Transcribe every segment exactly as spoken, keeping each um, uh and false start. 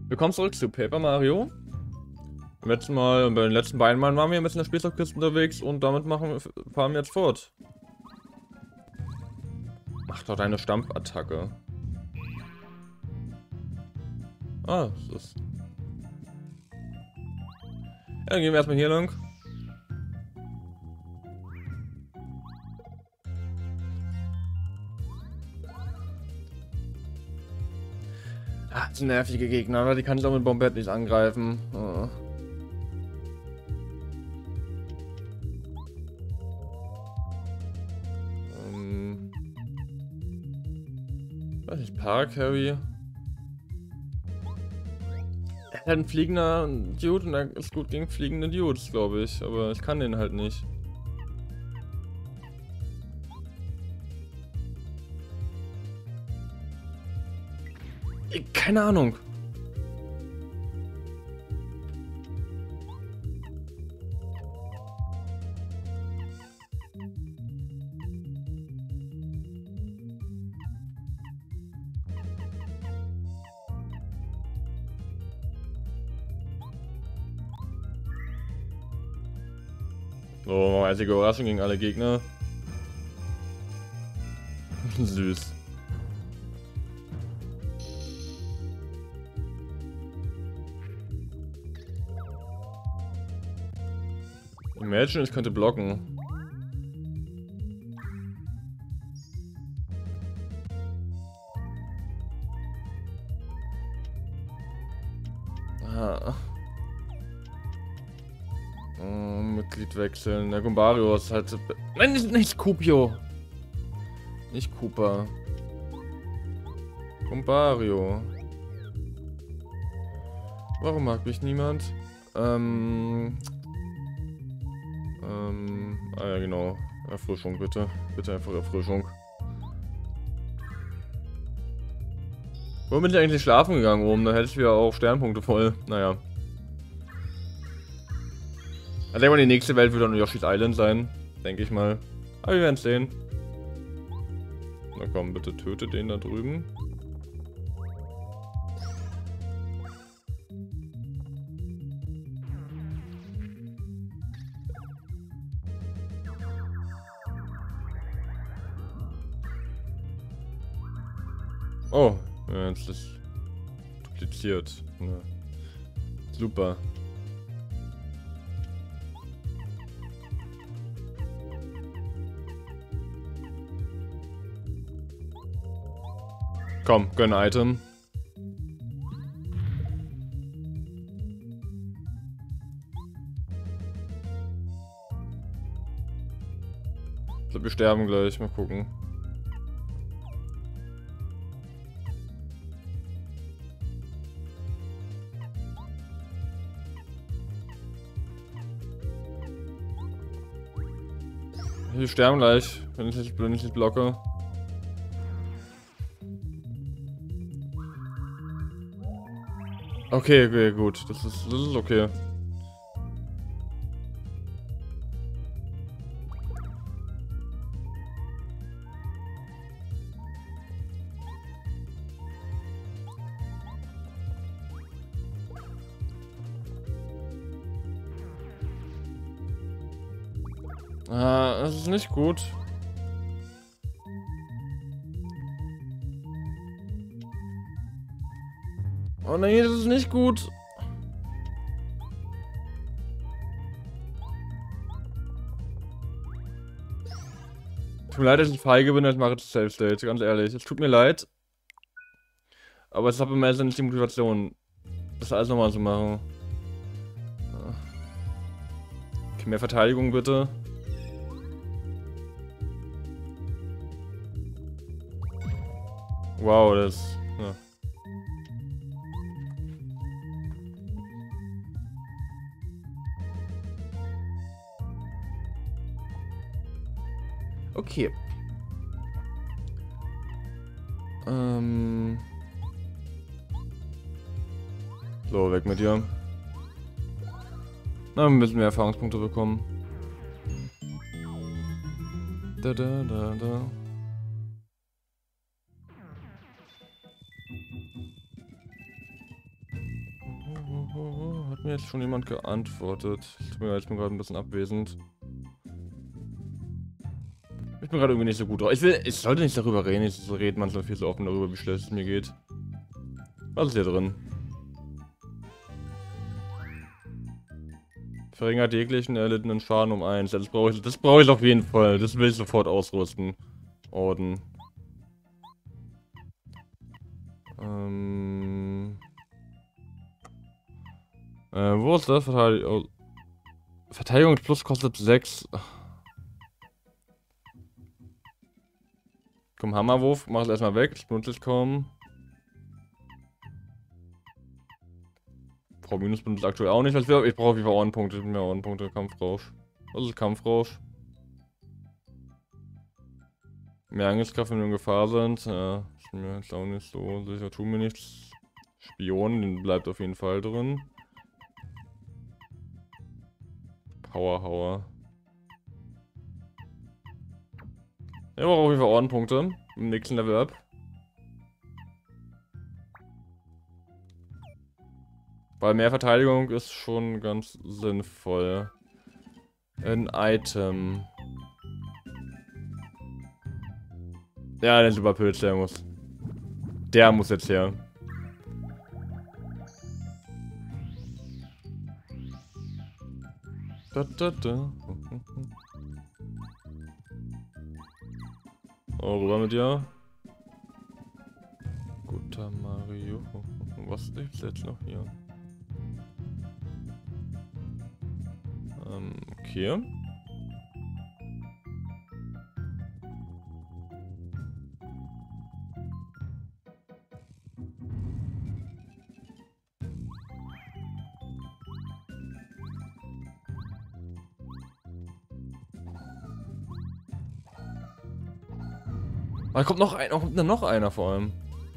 Willkommen zurück zu Paper Mario. Beim letzten Mal, bei den letzten beiden Malen waren wir ein bisschen in der Spielzeugkiste unterwegs und damit machen wir, fahren wir jetzt fort. Mach doch deine Stampfattacke. Ah, das ist... Ja, dann gehen wir erstmal hier lang. Ah, das sind nervige Gegner, aber die kann ich auch mit Bombett nicht angreifen. Oh. Ähm. Weiß nicht, Paracarry. Er ist halt ein fliegender Dude und er ist gut gegen fliegende Dudes, glaube ich. Aber ich kann den halt nicht. Keine Ahnung. So, einzige Überraschung gegen alle Gegner. Süß. Imagine, ich könnte blocken. Ah. Oh, Mitglied wechseln. Der Gumbario ist halt... Nein, nicht, nicht Kupio. Nicht Koopa. Gumbario. Warum mag mich niemand? Ähm... Ähm, ah ja, genau. Erfrischung, bitte. Bitte einfach Erfrischung. Wo bin ich eigentlich schlafen gegangen oben? Da hätte ich wieder auch Sternpunkte voll. Naja. Also irgendwann die nächste Welt wird dann Yoshi's Island sein. Denke ich mal. Aber wir werden es sehen. Na komm, bitte töte den da drüben. Oh, ja, jetzt ist dupliziert. Ja. Super. Komm, gönn Item. Ich glaube, wir sterben gleich. Mal gucken. Wir sterben gleich, wenn ich nicht, wenn ich nicht blocke. Okay, okay, gut. Das ist, das ist okay. Ah, das ist nicht gut. Oh nein, das ist nicht gut. Tut mir leid, dass ich feige bin, ich mache jetzt Safe State, ganz ehrlich. Es tut mir leid. Aber ich habe im Moment nicht die Motivation, das alles nochmal zu machen. Okay, mehr Verteidigung bitte. Wow, das... Ja. Okay. Ähm... So, weg mit dir. Na, wir müssen mehr Erfahrungspunkte bekommen. Da, da, da, da. Hat mir jetzt schon jemand geantwortet? Tut mir leid, ich bin gerade ein bisschen abwesend. Ich bin gerade irgendwie nicht so gut drauf. Ich will, ich sollte nicht darüber reden. Ich rede manchmal viel so offen darüber, wie schlecht es mir geht. Was ist hier drin? Verringert jeglichen erlittenen Schaden um eins. Das brauche ich, das brauche ich auf jeden Fall. Das will ich sofort ausrüsten. Orden. Ähm. Äh, wo ist das? Verteidigung. Verteidigung plus kostet sechs. Komm, Hammerwurf. Mach es erstmal weg. Ich benutze es kaum. Frau Minus benutzt aktuell auch nicht. Was wir, ich brauche auf jeden Fall Ohrenpunkte. Mehr Ohrenpunkte. Kampfrausch. Was ist Kampfrausch? Mehr Angriffskraft, wenn wir in Gefahr sind. Ja, ist mir jetzt auch nicht so sicher. Tun mir nichts. Spion, den bleibt auf jeden Fall drin. Powerhauer. Ja, brauche auf jeden Fall Ohrenpunkte. Im nächsten Level up. Weil mehr Verteidigung ist schon ganz sinnvoll. Ein Item. Ja, der Superpilz, der muss. Der muss jetzt her. Da, da, da. Oh, rüber mit dir. Guter Mario. Was ist jetzt noch hier? Ähm, okay. Da kommt noch ein, kommt noch einer vor allem.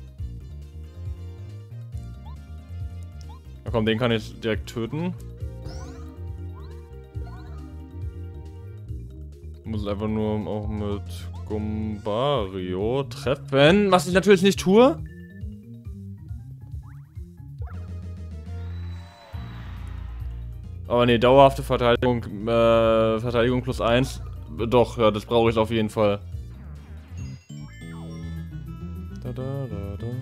Na komm, den kann ich direkt töten. Muss einfach nur auch mit Gombario treffen, was ich natürlich nicht tue. Aber ne, dauerhafte Verteidigung, äh, Verteidigung plus eins. Doch, ja, das brauche ich auf jeden Fall. Da, da, da, da.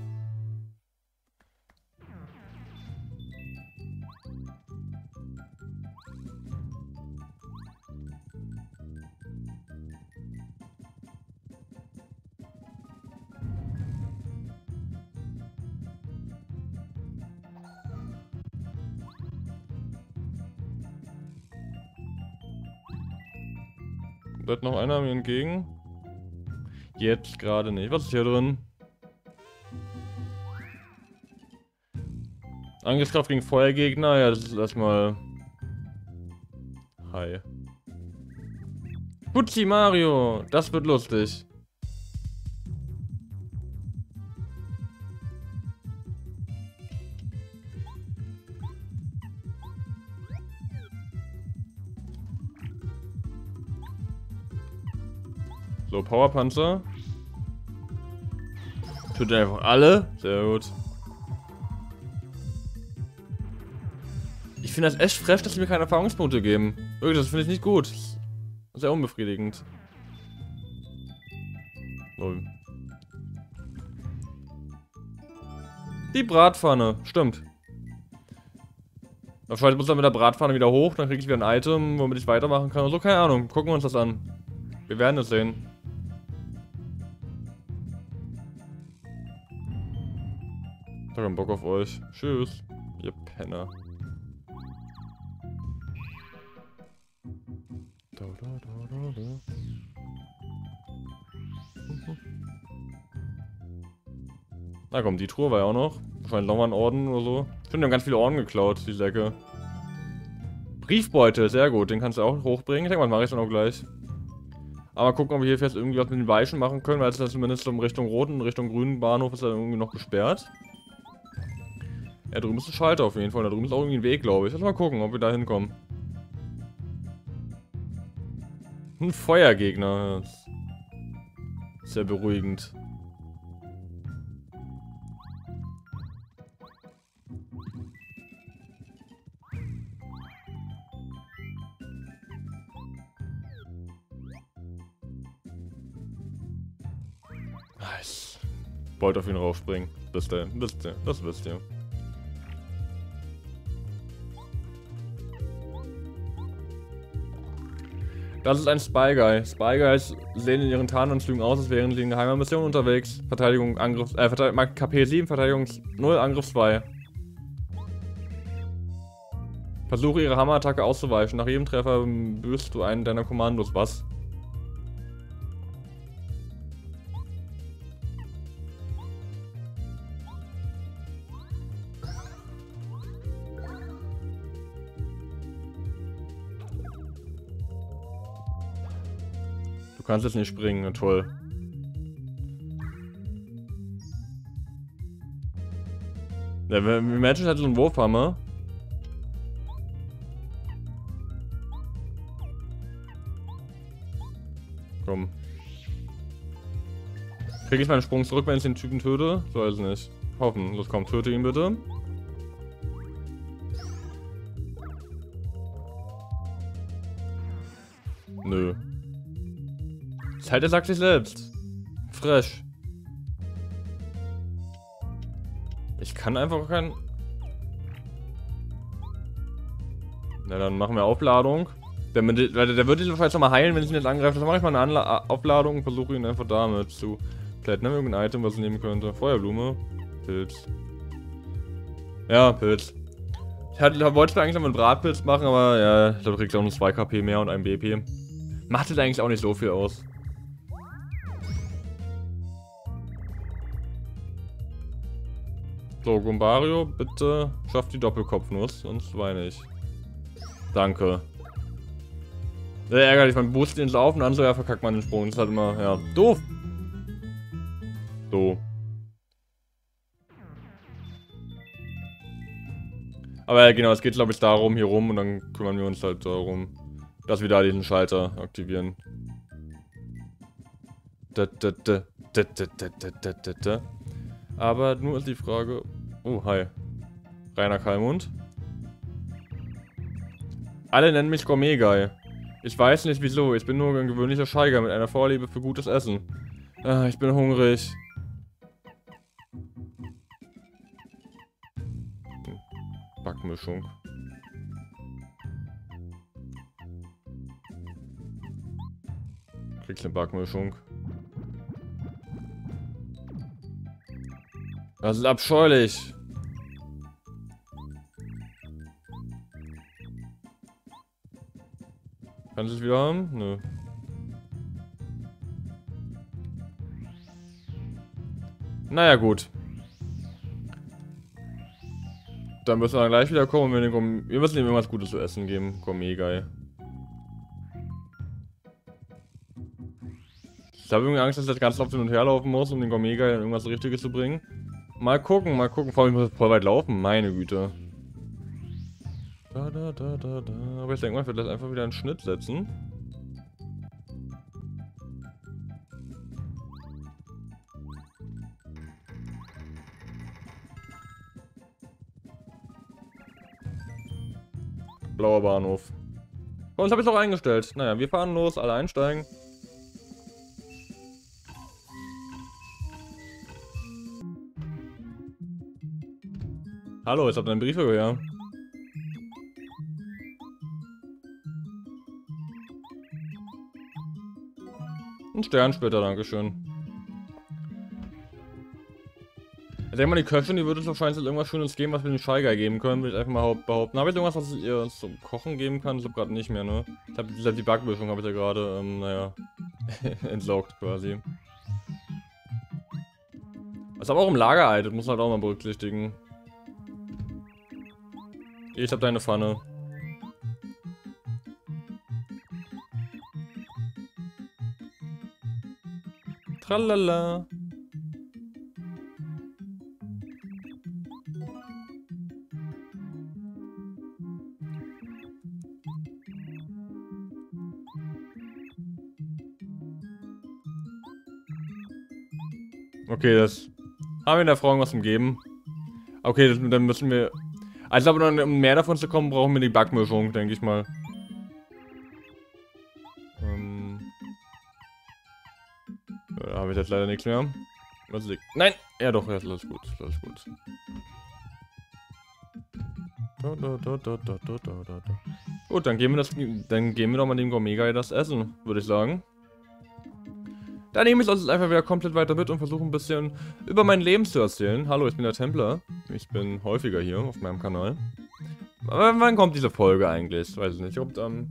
Bleibt noch einer mir entgegen? Jetzt gerade nicht. Was ist hier drin? Angriffskraft gegen Feuergegner? Ja, das ist erstmal... Hi. Gucci Mario! Das wird lustig. So, Powerpanzer. Tut einfach alle. Sehr gut. Ich finde das echt frech, dass sie mir keine Erfahrungspunkte geben. Wirklich, das finde ich nicht gut. Sehr unbefriedigend. Lol. Die Bratpfanne. Stimmt. Wahrscheinlich muss ich dann mit der Bratpfanne wieder hoch, dann kriege ich wieder ein Item, womit ich weitermachen kann. So, keine Ahnung. Gucken wir uns das an. Wir werden es sehen. Ich hab keinen Bock auf euch. Tschüss, ihr Penner. Da, da, da, da, da. Na komm, die Truhe war ja auch noch. Wahrscheinlich nochmal ein Orden oder so. Stimmt, die haben ganz viele Orden geklaut, die Säcke. Briefbeutel, sehr gut. Den kannst du auch hochbringen. Ich denke mal, mache ich dann auch gleich. Aber gucken, ob wir hier vielleicht irgendwie was mit den Weichen machen können, weil es ist zumindest so in Richtung roten, in Richtung grünen Bahnhof ist da irgendwie noch gesperrt. Ja, drüben ist ein Schalter auf jeden Fall. Da drüben ist auch irgendwie ein Weg, glaube ich. Lass mal gucken, ob wir da hinkommen. Ein Feuergegner. Sehr beruhigend. Yes. Wollt auf ihn raufspringen. Wisst ihr, wisst ihr, das wisst ihr. Das ist ein Spy Guy. Spy Guys sehen in ihren Tarnanzügen aus, als wären sie in geheimer Mission unterwegs. Verteidigung, Angriff, äh, Verteidigung, K P sieben, Verteidigung null, Angriff zwei. Versuche ihre Hammerattacke auszuweichen. Nach jedem Treffer büßt du einen deiner Kommandos. Was? Du kannst jetzt nicht springen, toll. Ja, wir Menschen hat so einen Wurfhammer. Komm. Kriege ich meinen Sprung zurück, wenn ich den Typen töte? Ich weiß nicht. Hoffen. Los, komm, töte ihn bitte. Nö. Zeit, er sagt sich selbst. Fresh. Ich kann einfach kein... Na, dann machen wir Aufladung. Der, der, der wird ihn wahrscheinlich nochmal heilen, wenn ich ihn jetzt angreife. Dann mache ich mal eine Anla Aufladung und versuche ihn einfach damit zu... Vielleicht nehmen wir irgendein Item, was ich nehmen könnte. Feuerblume. Pilz. Ja, Pilz. Ich hatte, wollte eigentlich noch einen Bratpilz machen, aber ja, da kriegt er auch nur zwei K P mehr und ein B P. Macht jetzt eigentlich auch nicht so viel aus. So, Gumbario, bitte schafft die Doppelkopfnuss, sonst weine ich. Danke. Sehr ärgerlich, man boostet ins Laufen, dann so, ja, verkackt man den Sprung. Das ist halt immer, ja, doof. So. Aber ja, genau, es geht, glaube ich, darum, hier rum und dann kümmern wir uns halt darum, dass wir da diesen Schalter aktivieren. Da, da, da, da, da, da, da, da, da. Aber nur ist die Frage... Oh, hi. Rainer Kallmund. Alle nennen mich Gourmet Guy. Ich weiß nicht wieso, ich bin nur ein gewöhnlicher Scheiger mit einer Vorliebe für gutes Essen. Ah, ich bin hungrig. Backmischung. Kriegst eine Backmischung. Das ist abscheulich. Kannst du es wieder haben? Nö. Naja, gut. Dann müssen wir dann gleich wieder kommen und wir, den wir müssen ihm irgendwas Gutes zu essen geben. Gourmet Guy. Ich habe irgendwie Angst, dass ich jetzt ganz oft hin und her laufen muss, um den Gourmet Guy in irgendwas Richtiges zu bringen. Mal gucken, mal gucken. Vor allem, ich muss voll weit laufen. Meine Güte. Da, da, da, da, da. Aber ich denke mal, ich werde das einfach wieder einen Schnitt setzen. Blauer Bahnhof. Bei uns habe ich es auch eingestellt. Naja, wir fahren los, alle einsteigen. Hallo, ich habe deinen Brief her. Ein Sternsplitter, dankeschön. Ich denke mal, die Köchin, die würde es wahrscheinlich irgendwas Schönes geben, was wir den Shy Guy geben können, würde ich einfach mal behaupten. Habe ich irgendwas, was ich ihr zum Kochen geben kann? Ich glaube gerade nicht mehr, ne? Ich habe die Backmischung, habe ich ja gerade, ähm, naja, entsaugt quasi. Das ist aber auch im Lagerei, das muss man halt auch mal berücksichtigen. Ich hab deine Pfanne. Tralala. Okay, das haben wir der Frau irgendwas umgeben. Okay, das, dann müssen wir... Also aber um mehr davon zu kommen, brauchen wir die Backmischung, denke ich mal. Ähm... Da habe ich jetzt leider nichts mehr. Was liegt? Nein! Ja doch, ja, alles gut, alles gut. Da, da, da, da, da, da, da, da. Gut, dann geben wir das, dann geben wir doch mal dem Gourmet das Essen, würde ich sagen. Dann nehme ich es einfach wieder komplett weiter mit und versuche ein bisschen über mein Leben zu erzählen. Hallo, ich bin der Templer. Ich bin häufiger hier auf meinem Kanal. Aber wann kommt diese Folge eigentlich? Weiß ich nicht. Ich glaube, am...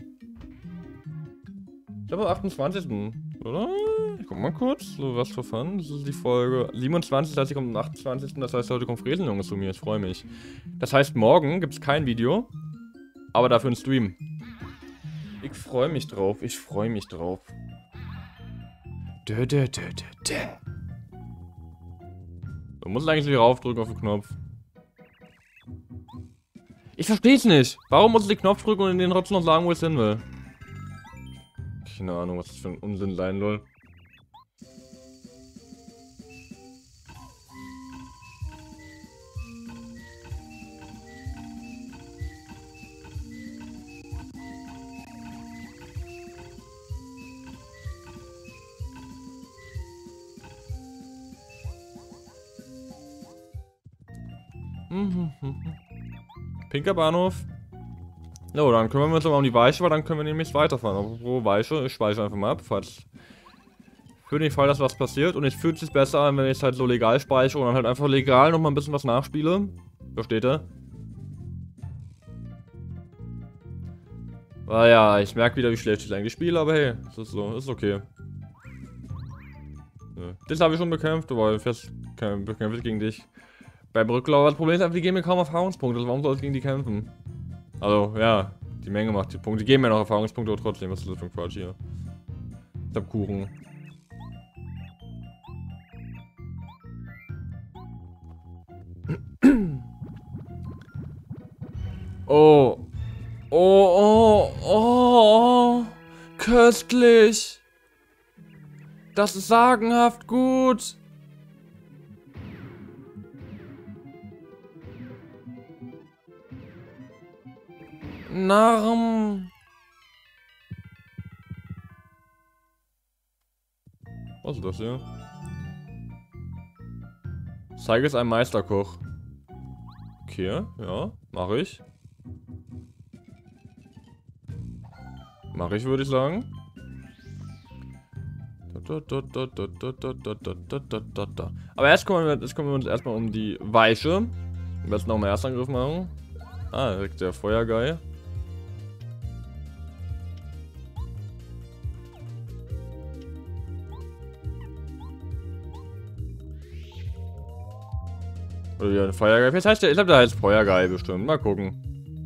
Ich glaube am achtundzwanzigsten Oder? Ich guck mal kurz. So, was für Fun. Das ist die Folge siebenundzwanzig. Das heißt, ich komme am achtundzwanzigsten Das heißt, heute kommt Fresenjunge zu mir. Ich freue mich. Das heißt, morgen gibt es kein Video. Aber dafür ein Stream. Ich freue mich drauf. Ich freue mich drauf. Dö, dö, dö, dö, dö. Du musst eigentlich wieder raufdrücken auf den Knopf. Ich versteh's nicht. Warum muss ich den Knopf drücken und den trotzdem noch sagen, wo ich hin will? Keine Ahnung, was das für ein Unsinn sein soll. Pinker Bahnhof. So, dann kümmern wir uns mal um die Weiche, weil dann können wir nämlich weiterfahren. Apropos Weiche, ich speichere einfach mal ab, falls für den Fall, dass was passiert. Und es fühlt sich besser an, wenn ich es halt so legal speichere und dann halt einfach legal nochmal ein bisschen was nachspiele. Versteht ihr? Ah ja, ich merke wieder, wie schlecht ich eigentlich spiele, aber hey, das ist so, ist okay. Ja. Das habe ich schon bekämpft, aber fest bekämpfe ich gegen dich. Bei Brücklauer, das Problem ist einfach, die geben mir kaum Erfahrungspunkte, also warum soll ich gegen die kämpfen? Also, ja, die Menge macht die Punkte. Die geben mir noch Erfahrungspunkte, aber trotzdem, was ist das für ein Quatsch hier? Ich hab Kuchen. Oh. Oh, oh, oh, oh. Köstlich. Das ist sagenhaft gut. Narm. Was ist das hier? Zeige es einem Meisterkoch. Okay, ja, mache ich. Mache ich, würde ich sagen. Aber erst kümmern wir, jetzt kümmern wir uns erstmal um die Weiche. Am besten noch mal Erstangriff machen. Ah, direkt der Feuergeil. Oder ja, Feuergeil. Jetzt heißt der, ich glaube, der heißt Feuergeil bestimmt. Mal gucken.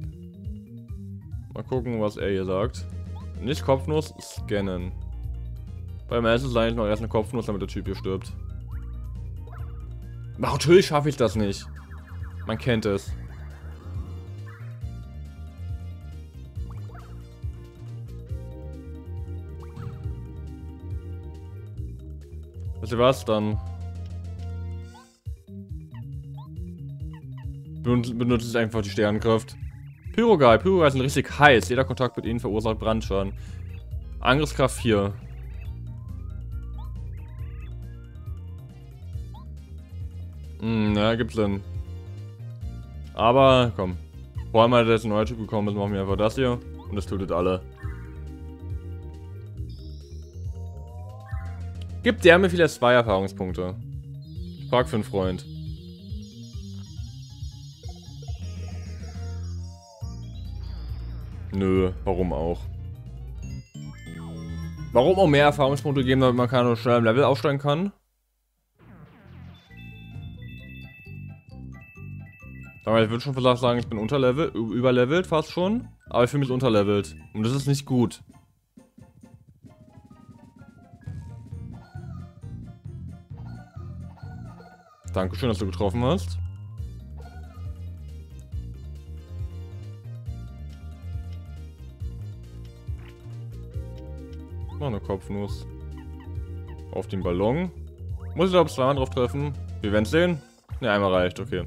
Mal gucken, was er hier sagt. Nicht Kopfnuss, scannen. Beim ersten ist eigentlich noch erst eine Kopfnuss, damit der Typ hier stirbt. Ach, natürlich schaffe ich das nicht. Man kennt es. Wisst ihr was, dann benutze ich einfach die Sternenkraft. Pyrogeil. Pyrogeil sind richtig heiß. Jeder Kontakt mit ihnen verursacht Brandschaden. Angriffskraft vier. Hm, ja, gibt's Sinn. Aber, komm. Vor allem, weil jetzt ein neuer Typ gekommen ist, machen wir einfach das hier. Und das tötet alle. Gibt der mir vielleicht zwei Erfahrungspunkte. Ich frag für einen Freund. Nö, warum auch? Warum auch mehr Erfahrungspunkte geben, damit man keine schnell im Level aufsteigen kann? Aber ich würde schon vielleicht sagen, ich bin unterlevelt, überlevelt fast schon. Aber ich fühle mich unterlevelt. Und das ist nicht gut. Dankeschön, dass du getroffen hast. Noch eine Kopfnuss. Auf den Ballon. Muss ich da zweimal drauf treffen? Wir werden es sehen. Ne, einmal reicht, okay.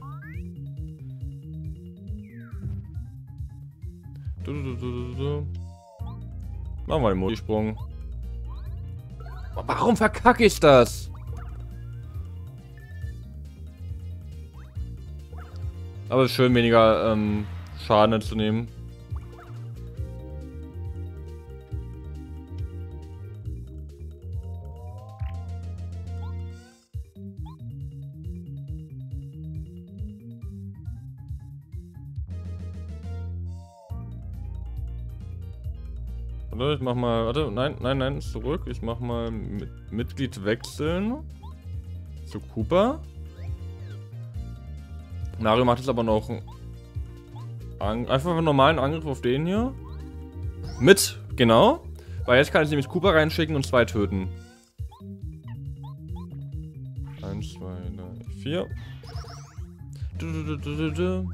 Du, du, du, du, du. Machen wir den Multisprung. Warum verkacke ich das? Aber es ist schön, weniger ähm, Schaden zu nehmen. Warte, ich mach mal. Warte, nein, nein, nein, zurück. Ich mach mal mit Mitglied wechseln. Zu Cooper. Mario macht jetzt aber noch einen, einfach einen normalen Angriff auf den hier. Mit, genau. Weil jetzt kann ich nämlich Cooper reinschicken und zwei töten. Eins, zwei, drei, vier. Du, du, du, du, du.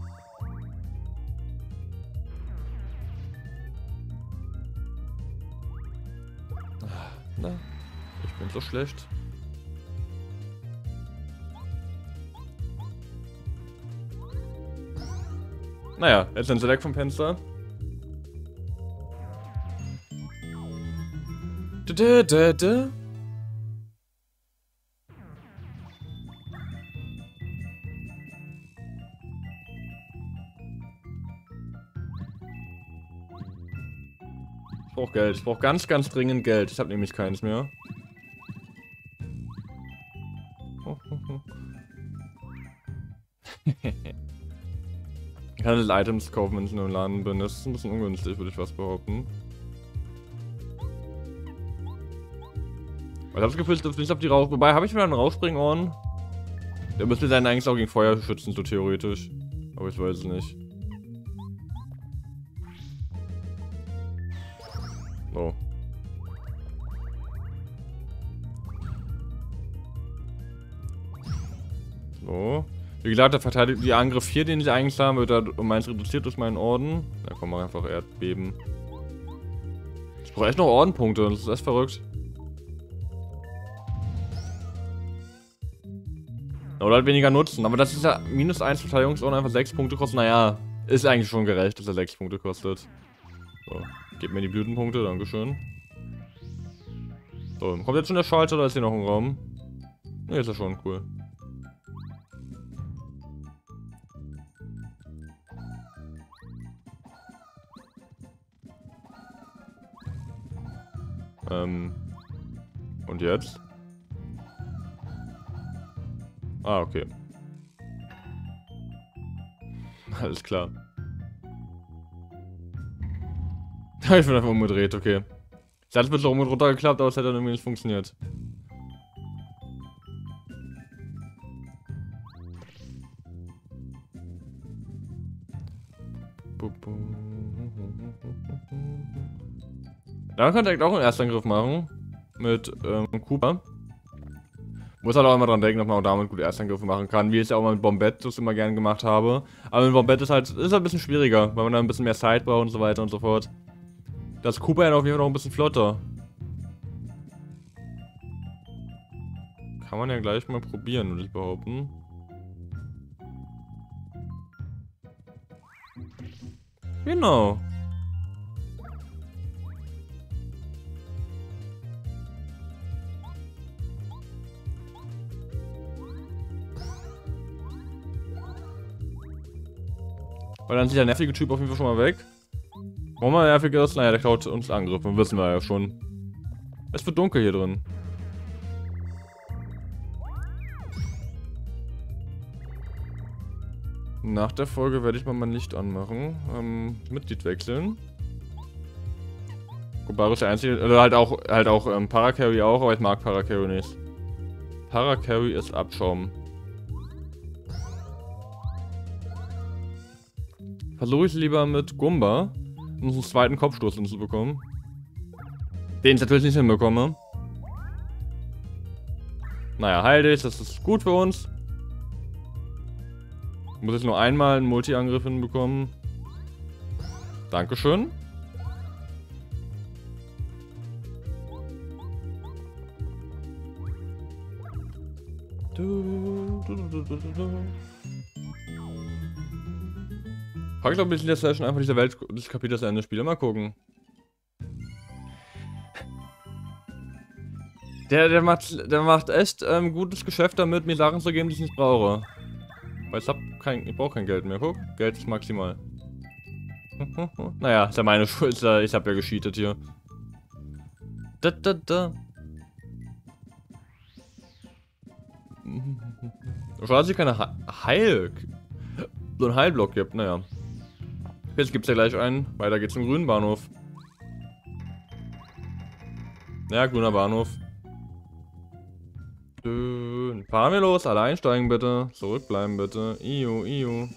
Na, ich bin so schlecht. Naja, jetzt sind sie weg vom Fenster. Du, du, du, du. Ich brauche Geld. Ich brauche ganz, ganz dringend Geld. Ich habe nämlich keins mehr. Ich kann halt Items kaufen, wenn ich in einem Laden bin. Das ist ein bisschen ungünstig, würde ich was behaupten. Ich habe das Gefühl, ich dürfte nicht auf die Rauch... Wobei, habe ich wieder einen Rauchspringohren? Der müsste seinen eigentlich auch gegen Feuer schützen, so theoretisch. Aber ich weiß es nicht. So. So. Wie gesagt, der verteidigt die Angriff hier, den ich eigentlich habe, wird er um eins reduziert durch meinen Orden. Da kommen wir einfach Erdbeben. Ich brauche echt noch Ordenpunkte, das ist echt verrückt. Oder halt weniger nutzen, aber das ist ja minus eins Verteidigungsorden, einfach sechs Punkte kostet. Naja, ist eigentlich schon gerecht, dass er sechs Punkte kostet. So, gib mir die Blütenpunkte, dankeschön. So, kommt jetzt schon der Schalter oder ist hier noch ein Raum? Ne, ist ja schon cool. Ähm. Und jetzt? Ah, okay. Alles klar. Ich bin einfach umgedreht, okay. Ich hatte es mit so rum und runter geklappt, aber es hat dann irgendwie nicht funktioniert. Dann kann ich auch einen Erstangriff machen. Mit ähm, Cooper. Muss halt auch immer dran denken, dass man auch damit gut Erstangriffe machen kann. Wie ich es ja auch mal mit Bombette das immer gerne gemacht habe. Aber mit Bombette ist halt, ist halt ein bisschen schwieriger, weil man da ein bisschen mehr Zeit braucht und so weiter und so fort. Das Cooper ja auf jeden Fall noch ein bisschen flotter. Kann man ja gleich mal probieren, würde ich behaupten. Genau. Weil dann sieht der nervige Typ auf jeden Fall schon mal weg. Warum er nervig ist? Naja, der klaut uns Angriffe, wissen wir ja schon. Es wird dunkel hier drin. Nach der Folge werde ich mal mein Licht anmachen. Ähm, Mitglied wechseln. Gubaru ist der einzige, oder halt auch, halt auch ähm, Paracarry auch, aber ich mag Paracarry nicht. Paracarry ist Abschaum. Versuche ich lieber mit Gumba, um einen zweiten Kopfstoß hinzubekommen. Den ich natürlich nicht hinbekomme. Naja, heil dich, das ist gut für uns. Muss jetzt nur einmal einen Multi-Angriff hinbekommen. Dankeschön. Du, du, du, du, du, du. Frag ich glaube, ich in der Session einfach diese Welt des Kapitels Ende spiele. Mal gucken. Der, der macht, der macht echt ähm, gutes Geschäft damit, mir Sachen zu geben, die ich nicht brauche. Weil ich hab kein, ich brauche kein Geld mehr. Guck, Geld ist maximal. Naja, ist ja meine Schuld. Ich hab ja gescheatet hier. Da, da, da. Schade, dass es keine Heil... so ein Heilblock gibt, naja. Jetzt gibt's ja gleich einen. Weiter geht's zum grünen Bahnhof. Ja, grüner Bahnhof. Dün. Fahren wir los, alle einsteigen bitte. Zurückbleiben bitte. Iu, iu.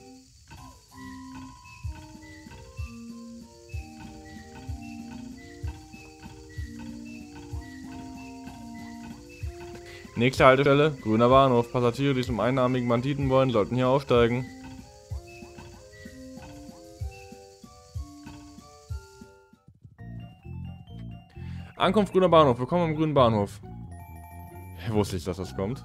Nächste Haltestelle, grüner Bahnhof. Passagiere, die zum einarmigen Banditen wollen, sollten hier aufsteigen. Ankunft grüner Bahnhof, willkommen am grünen Bahnhof. Ich wusste nicht, dass das kommt.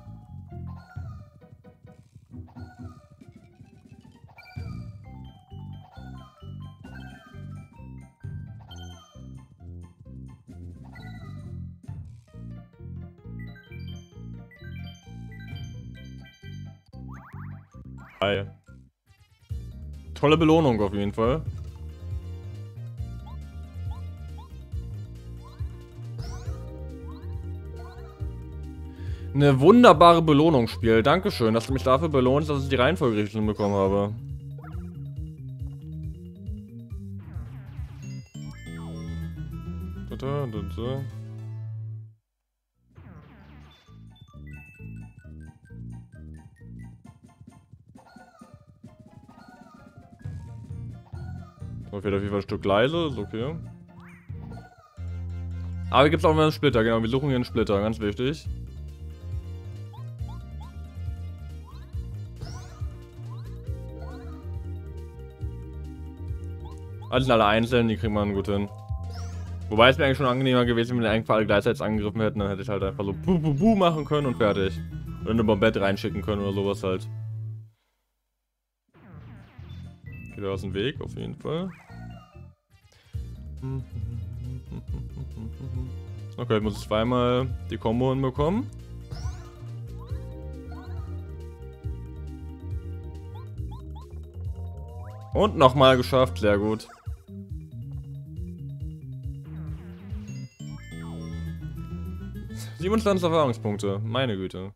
Hi. Tolle Belohnung auf jeden Fall. Eine wunderbare Belohnung, Spiel. Dankeschön, dass du mich dafür belohnst, dass ich die Reihenfolge richtig hinbekommen habe. Da, da, da, da. So, fehlt auf jeden Fall ein Stück Gleise, ist okay. Aber hier gibt es auch mal einen Splitter, genau, wir suchen hier einen Splitter, ganz wichtig. Also sind alle einzeln, die kriegen man gut hin. Wobei es mir eigentlich schon angenehmer gewesen, wenn wir einfach alle gleichzeitig angegriffen hätten, dann hätte ich halt einfach so bu bu bu machen können und fertig. Oder eine Bombette reinschicken können oder sowas halt. Geht aus dem Weg, auf jeden Fall. Okay, ich muss zweimal die Combo hinbekommen. Und nochmal geschafft, sehr gut. siebenundzwanzig Erfahrungspunkte, meine Güte.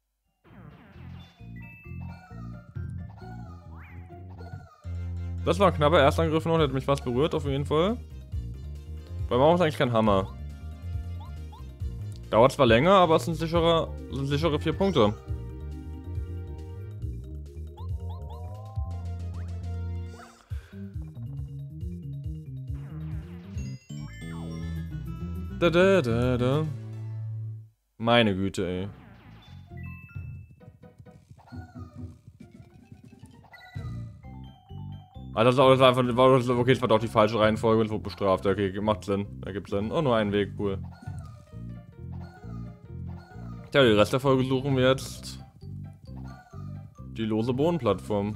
Das war ein knapper Erstangriff noch, der hat mich fast berührt, auf jeden Fall. Weil man ist eigentlich kein Hammer. Dauert zwar länger, aber es sind sichere, sind sichere vier Punkte. Da, da, da, da. Meine Güte, ey. Ah, das ist auch einfach, okay, das war doch die falsche Reihenfolge und wurde bestraft. Okay, macht Sinn. Ergibt Sinn. Oh, nur einen Weg, cool. Tja, den Rest der Folge suchen wir jetzt die lose Bodenplattform.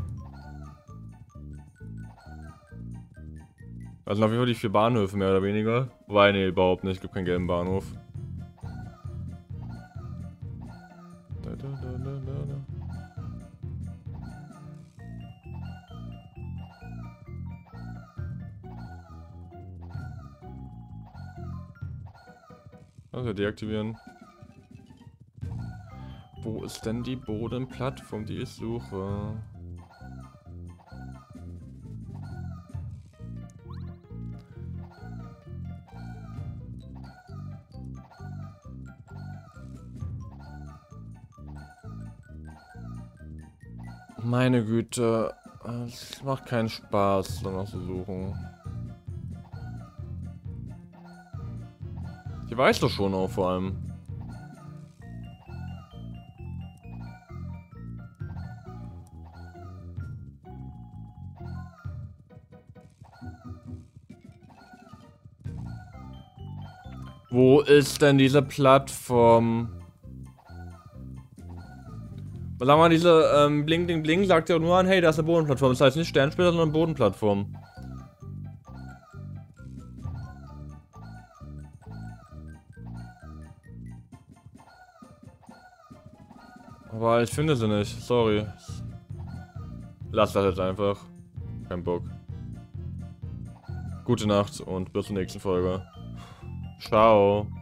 Also auf jeden Fall die vier Bahnhöfe, mehr oder weniger. Wobei, nee, überhaupt nicht. Es gibt keinen gelben Bahnhof. Da, da, da, da, da. Also deaktivieren. Wo ist denn die Bodenplattform, die ich suche? Meine Güte, es macht keinen Spaß, danach zu suchen. Die weiß doch schon auch vor allem. Wo ist denn diese Plattform? Sag mal, diese ähm, Bling Bling Bling sagt ja nur an, hey, da ist eine Bodenplattform. Das heißt nicht Sternspieler, sondern Bodenplattform. Aber ich finde sie nicht, sorry. lass das jetzt einfach. Kein Bock. Gute Nacht und bis zur nächsten Folge. Ciao.